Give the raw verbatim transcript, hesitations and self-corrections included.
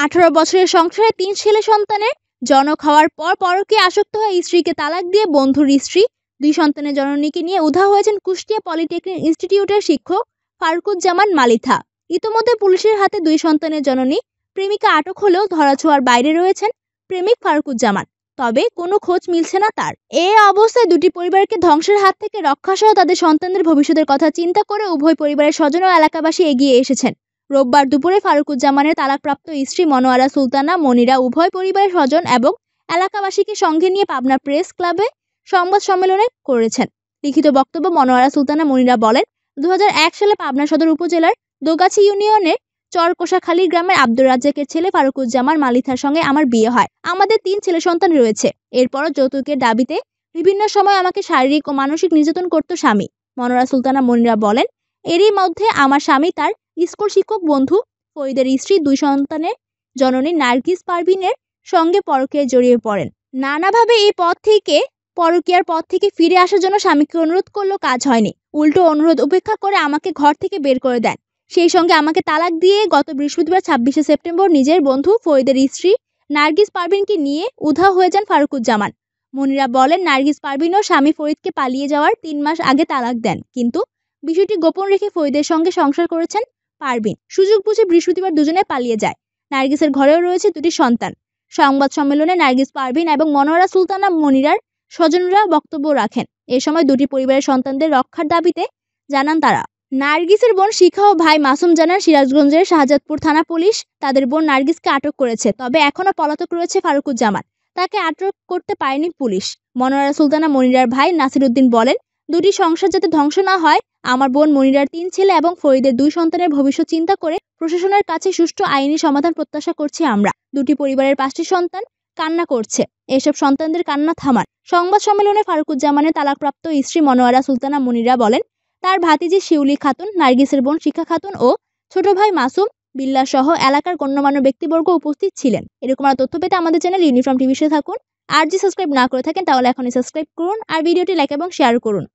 আঠারো বছরের সংসারে তিন ছেলে সন্তানের জনক হওয়ার পর পরকীয়ায় আসক্ত হয়ে স্ত্রীকে তালাক দিয়ে বন্ধুর স্ত্রী দুই সন্তানের জননীকে নিয়ে উধাও হয়েছেন কুষ্টিয়া পলিটেকনিক ইনস্টিটিউটের শিক্ষক ফারুকুজ্জামান মালিথা। ইতোমধ্যে পুলিশের হাতে দুই সন্তানের জননী প্রেমিকা আটক হলেও ধরাছোঁয়ার বাইরে রয়েছেন প্রেমিক ফারুকুজ্জামান। তবে কোনো খোঁজ মিলছে না তার। এ অবস্থায় দুটি পরিবারকে ধ্বংসের হাত থেকে রক্ষাসহ তাদের সন্তানদের ভবিষ্যতের কথা চিন্তা করে উভয় পরিবারের স্বজন ও এলাকাবাসী এগিয়ে এসেছেন। রোববার দুপুরে ফারুকুজ্জামানের তালাকপ্রাপ্ত স্ত্রী মনোয়ারা সুলতানা মনিরা উভয় পরিবারের স্বজন এবং এলাকাবাসীকে সঙ্গে নিয়ে পাবনা প্রেস ক্লাবে সংবাদ সম্মেলনে করেছেন। লিখিত বক্তব্য মনোয়ারা সুলতানা মনিরা বলেন, দু হাজার এক সালে পাবনা সদর উপজেলার দোগাছি ইউনিয়নের চরকোষাখালী গ্রামের আব্দুর রাজ্জাকের ছেলে ফারুকুজ্জামান মালিথার সঙ্গে আমার বিয়ে হয়। আমাদের তিন ছেলে সন্তান রয়েছে। এরপরও যৌতুকের দাবিতে বিভিন্ন সময় আমাকে শারীরিক ও মানসিক নির্যাতন করত স্বামী। মনোয়ারা সুলতানা মনিরা বলেন, এরই মধ্যে আমার স্বামী তার স্কুল শিক্ষক বন্ধু ফরিদের স্ত্রী দুই সন্তানের জননী নার্গিস পারভিনের সঙ্গে পরকীয়ায় জড়িয়ে পড়েন। নানাভাবে এই পথ থেকে পরকীয়ার পথ থেকে ফিরে আসার জন্য স্বামীকে অনুরোধ করলেও কাজ হয়নি। উল্টো অনুরোধ উপেক্ষা করে আমাকে ঘর থেকে বের করে দেন। সেই সঙ্গে আমাকে তালাক দিয়ে গত বৃহস্পতিবার ছাব্বিশে সেপ্টেম্বর নিজের বন্ধু ফরিদের স্ত্রী নার্গিস পারভিনকে নিয়ে উধাও হয়ে যান ফারুকুজ্জামান। মনিরা বলেন, নার্গিস পারভিন ও স্বামী ফরিদকে পালিয়ে যাওয়ার তিন মাস আগে তালাক দেন, কিন্তু বিষয়টি গোপন রেখে ফরিদের সঙ্গে সংসার করেছেন পারভিন। সুযোগ বুঝে বৃহস্পতিবার দুজনে পালিয়ে যায়। নার্গিসের ঘরেও রয়েছে দুটি সন্তান। সংবাদ সম্মেলনে নার্গিস পারভিন এবং মনোয়ারা সুলতানা মনিরার স্বজনরা বক্তব্য রাখেন। এ সময় দুটি পরিবারের সন্তানদের রক্ষার দাবিতে জানান তারা। নার্গিসের বোন শিখা ও ভাই মাসুম জানান, সিরাজগঞ্জের শাহজাদপুর থানা পুলিশ তাদের বোন নার্গিসকে আটক করেছে, তবে এখনও পলাতক রয়েছে ফারুকুজ্জামান। তাকে আটক করতে পারেনি পুলিশ। মনোয়ারা সুলতানা মনিরার ভাই নাসির উদ্দিন বলেন, দুটি সংসার যাতে ধ্বংস না হয়, আমার বোন মনিরার তিন ছেলে এবং ফরিদের দুই সন্তানের ভবিষ্যৎ চিন্তা করে প্রশাসনের কাছে সুষ্ঠু আইনি সমাধান প্রত্যাশা করছি আমরা। দুটি পরিবারের পাঁচটি সন্তান কান্না করছে, এসব সন্তানদের কান্না থামান। সংবাদ সম্মেলনে ফারুকুজ্জামানের তালাকপ্রাপ্ত স্ত্রী মনোয়ারা সুলতানা মনিরা বলেন, তার ভাতিজি শিউলি খাতুন, নার্গিসের বোন শিখা খাতুন ও ছোট ভাই মাসুম বিল্লাহ সহ এলাকার গণ্যমান্য ব্যক্তিবর্গ উপস্থিত ছিলেন। এরকম আর তথ্য পেতে আমাদের চ্যানেল ইউনিফর্ম টিভির সাথে থাকুন। আর যদি সাবস্ক্রাইব না করে থাকেন তাহলে এখনই সাবস্ক্রাইব করুন আর ভিডিওটি লাইক এবং শেয়ার করুন।